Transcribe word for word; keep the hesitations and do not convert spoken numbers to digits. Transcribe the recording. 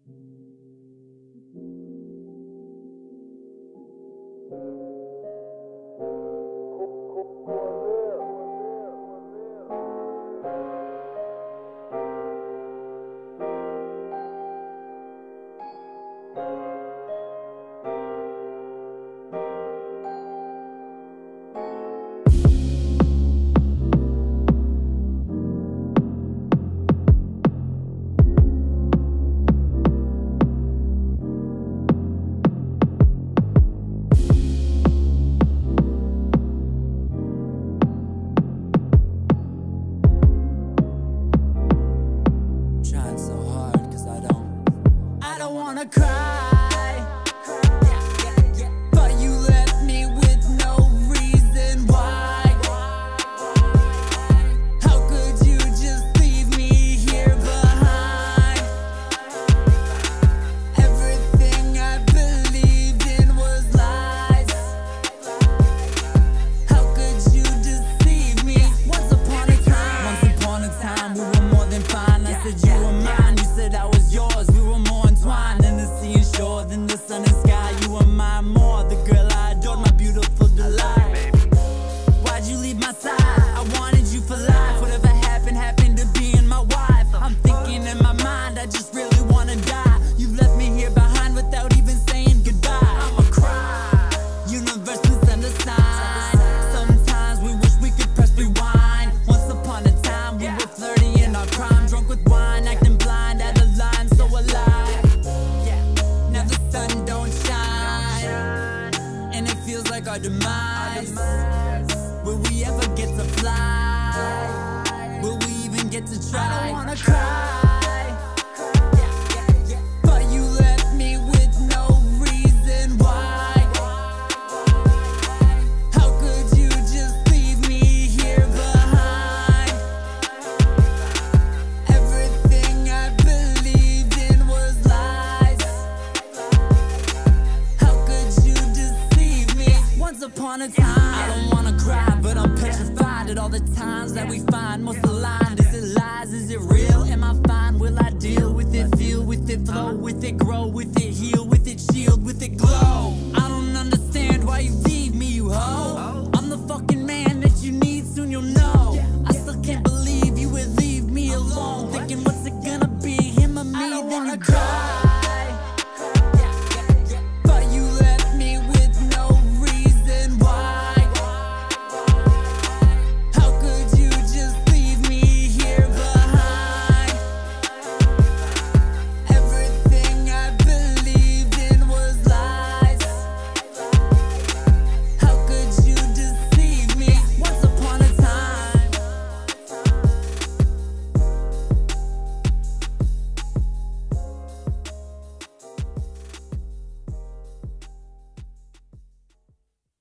Wanna cry, but you left me with no reason why. How could you just leave me here behind? Everything I believed in was lies. How could you deceive me? Once upon a time, once upon a time we were more than fine. I said you were mine, you said I was yours. We were more entwined than the sea and shore, than the sun and sky. You were mine more, the girl I adored, my beautiful delight. Why'd you leave my side? I wanted you for life. Whatever happened, happened to being my wife. I'm thinking in my mind, I just really wanna die. You left me here behind without even saying goodbye. I'ma cry, universe please send a sign. Sometimes we wish we could press rewind. Once upon a time we were flirty in our prime, drunk with wine, acting blind, out of line, so alive. Now the sun don't shine, and it feels like our demise. Will we ever get to fly? Will we even get to try? I don't wanna cry, but you left me with no reason why. How could you just leave me here behind? Everything I believed in was lies. How could you deceive me? Once upon a time, I don't wanna cry, but I'm petrified at all the times that we find most aligned. Is it lies? Is it real? Am I fine? Will I deal with it? Feel with it? Flow with it?